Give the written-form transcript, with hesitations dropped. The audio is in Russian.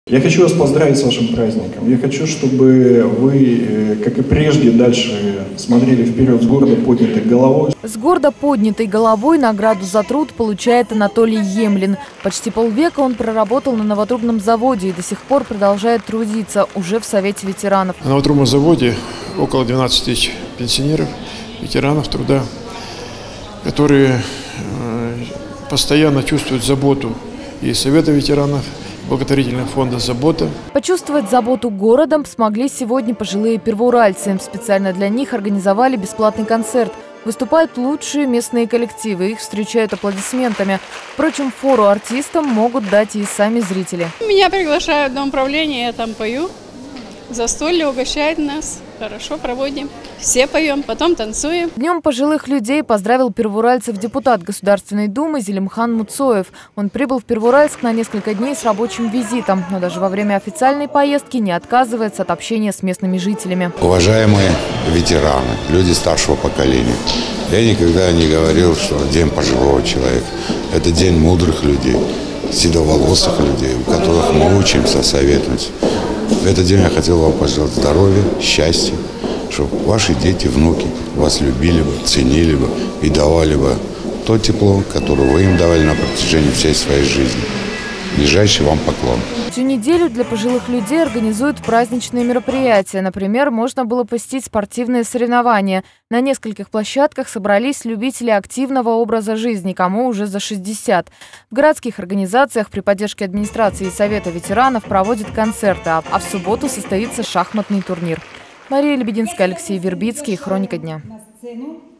Я хочу вас поздравить с вашим праздником. Я хочу, чтобы вы, как и прежде, дальше смотрели вперед с гордо поднятой головой. С гордо поднятой головой награду за труд получает Анатолий Емлин. Почти полвека он проработал на новотрубном заводе и до сих пор продолжает трудиться уже в Совете ветеранов. На новотрубном заводе около 12 тысяч пенсионеров, ветеранов труда, которые постоянно чувствуют заботу и Совета ветеранов, благотворительного фонда «Забота». Почувствовать заботу городом смогли сегодня пожилые первоуральцы. Специально для них организовали бесплатный концерт. Выступают лучшие местные коллективы, их встречают аплодисментами. Впрочем, фору артистам могут дать и сами зрители. Меня приглашают в Дом управления, я там пою. Застолье угощает нас. Хорошо проводим. Все поем, потом танцуем. Днем пожилых людей поздравил первоуральцев депутат Государственной Думы Зелимхан Муцоев. Он прибыл в Первоуральск на несколько дней с рабочим визитом, но даже во время официальной поездки не отказывается от общения с местными жителями. Уважаемые ветераны, люди старшего поколения, я никогда не говорил, что день пожилого человека. Это день мудрых людей, седоволосых людей, у которых мы учимся советовать. В этот день я хотел вам пожелать здоровья, счастья, чтобы ваши дети, внуки вас любили бы, ценили бы и давали бы то тепло, которое вы им давали на протяжении всей своей жизни. Нижайший вам поклон. Всю неделю для пожилых людей организуют праздничные мероприятия. Например, можно было посетить спортивные соревнования. На нескольких площадках собрались любители активного образа жизни, кому уже за 60. В городских организациях при поддержке администрации и Совета ветеранов проводят концерты, а в субботу состоится шахматный турнир. Мария Лебединская, Алексей Вербицкий. Хроника дня.